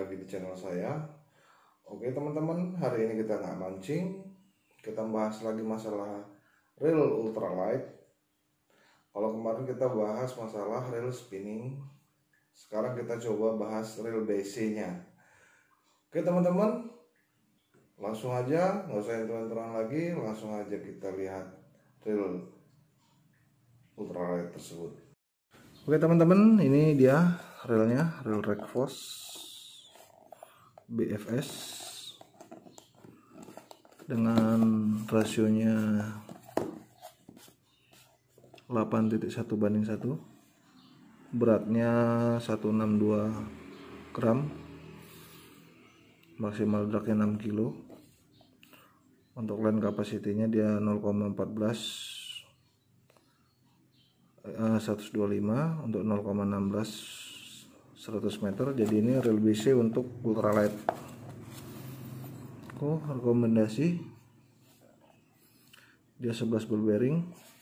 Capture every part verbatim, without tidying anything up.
lagi di channel saya. Oke teman-teman, hari ini kita nggak mancing, kita bahas lagi masalah reel ultralight. Kalau kemarin kita bahas masalah reel spinning, sekarang kita coba bahas reel B C nya. Oke teman-teman, langsung aja, nggak usah intro-introan lagi, langsung aja kita lihat reel ultralight tersebut. Oke teman-teman, ini dia reelnya, reel Rekfos B F S dengan rasionya delapan titik satu banding satu, beratnya seratus enam puluh dua gram, maksimal dragnya enam kilo. Untuk land capacity-nya dia nol koma satu empat, eh, seratus dua puluh lima, untuk nol koma satu enam seratus meter. Jadi ini reel B C untuk ultralight. Oh, rekomendasi dia sebelas ball bearing.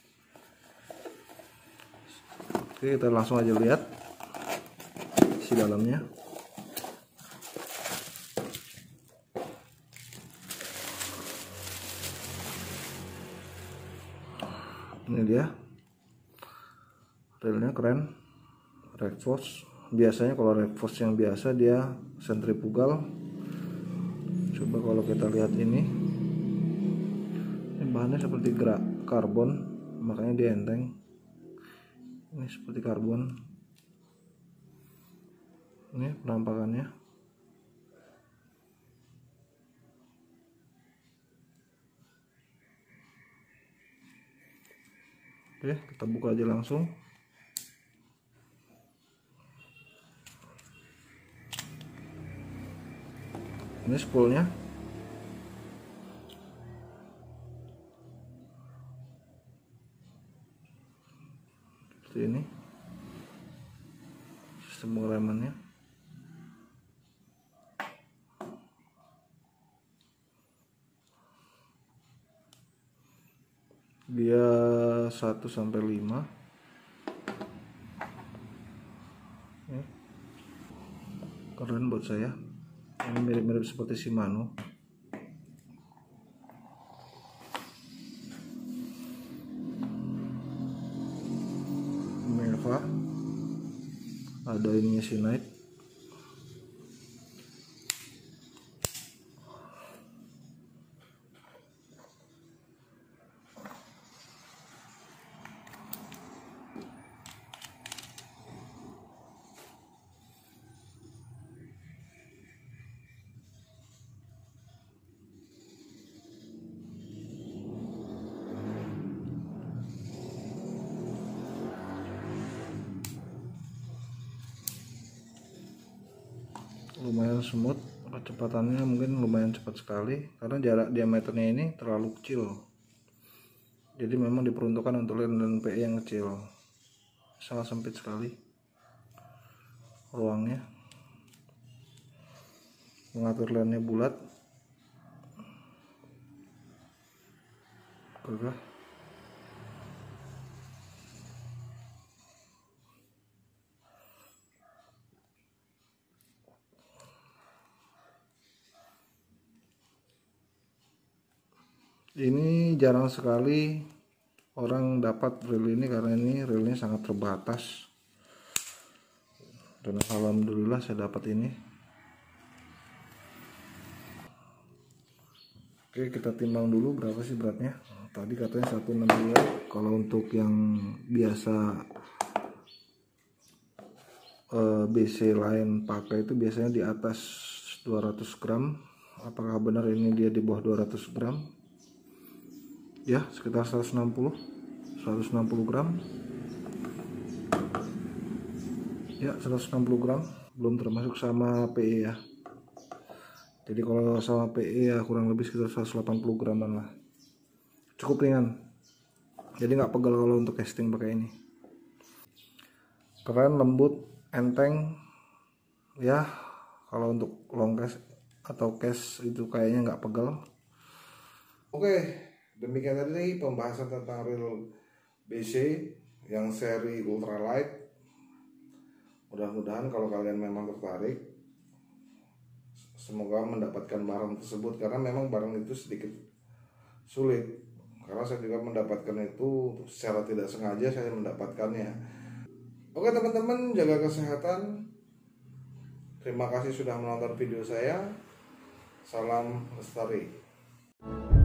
Oke, kita langsung aja lihat isi dalamnya. Ini dia reelnya, keren, Rekfos. Biasanya kalau Rekfos yang biasa dia sentrifugal. Coba kalau kita lihat ini, ini bahannya seperti gerak karbon, makanya dia enteng. Ini seperti karbon. Ini penampakannya. Oke, kita buka aja langsung. Ini spoolnya. Seperti ini sistem pengeremannya. Dia satu sampai lima. Keren buat saya. Ini mirip-mirip seperti Shimano. Minerva. Ada ininya Sinite. Lumayan smooth, kecepatannya mungkin lumayan cepat sekali karena jarak diameternya ini terlalu kecil. Jadi memang diperuntukkan untuk land dan P E yang kecil, sangat sempit sekali ruangnya. Mengatur landnya bulat, gagah. Ini jarang sekali orang dapat reel ini karena ini reelnya sangat terbatas. Dan alhamdulillah saya dapat ini. Oke, kita timbang dulu berapa sih beratnya. Tadi katanya seratus enam puluh. Kalau untuk yang biasa eh, B C lain pakai itu biasanya di atas dua ratus gram. Apakah benar ini dia di bawah dua ratus gram? Ya, sekitar seratus enam puluh gram. Ya, seratus enam puluh gram, belum termasuk sama P E ya. Jadi kalau sama P E ya kurang lebih sekitar seratus delapan puluh graman lah. Cukup ringan. Jadi nggak pegal kalau untuk casting pakai ini. Keren, lembut, enteng. Ya, kalau untuk long cast atau cast itu kayaknya nggak pegal. Oke. Demikian tadi pembahasan tentang reel B C yang seri ultralight. Mudah-mudahan kalau kalian memang tertarik semoga mendapatkan barang tersebut, karena memang barang itu sedikit sulit, karena saya juga mendapatkan itu secara tidak sengaja saya mendapatkannya. Oke teman-teman, jaga kesehatan. Terima kasih sudah menonton video saya. Salam lestari.